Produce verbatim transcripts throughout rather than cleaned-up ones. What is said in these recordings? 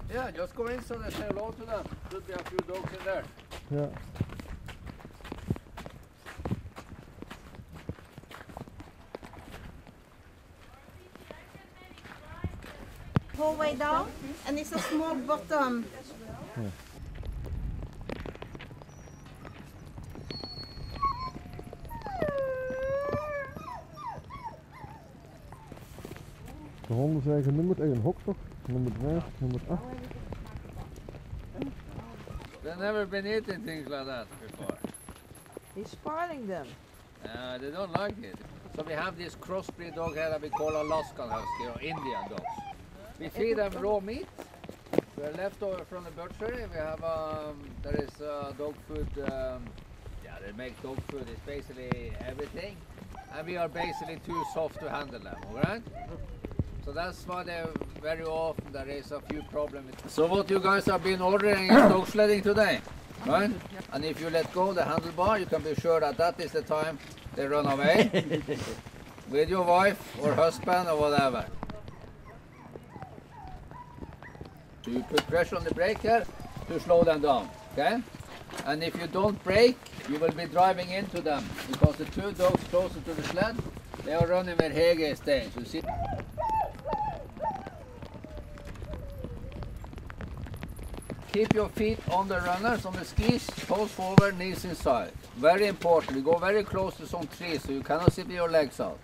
Yeah, just go inside and say hello to them. Should be a few dogs in there. Yeah. Whole way down, and it's a small bottom. Yeah. De honden zijn genummerd één hok toch? Nummer vijf, nummer acht. They've never been eating things like that before. He's spoiling them. Uh, they don't like it. So we have this crossbreed dog here that we call Alaskan Husky or Indian dogs. We feed them raw meat. We're left over from the butchery. We have um, there is uh, dog food. Um, yeah, they make dog food. It's basically everything, and we are basically too soft to handle them. All right. So that's why they very often there is a few problems. So what you guys have been ordering is dog sledding today, right? And if you let go the handlebar, you can be sure that that is the time they run away with your wife or husband or whatever. So you put pressure on the brake here to slow them down, okay? And if you don't brake, you will be driving into them because the two dogs closer to the sled, they are running where Hege is staying. So you see. Keep your feet on the runners, on the skis, toes forward, knees inside. Very important. You go very close to some trees so you cannot sit with your legs out.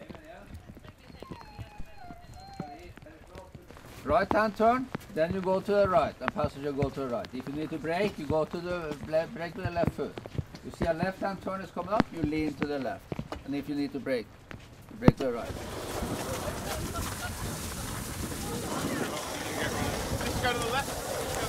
Right hand turn, then you go to the right, and passenger go to the right. If you need to brake, you go to the brake with the left foot. You see a left hand turn is coming up, you lean to the left. And if you need to brake, you brake to the right. Let's go to the left.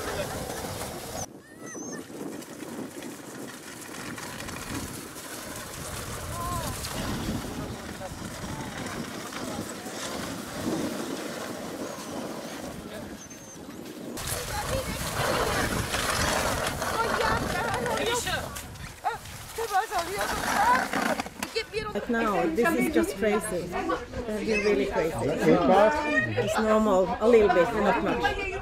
But now, this is just crazy. They've been really crazy. So it's normal, a little bit, not much.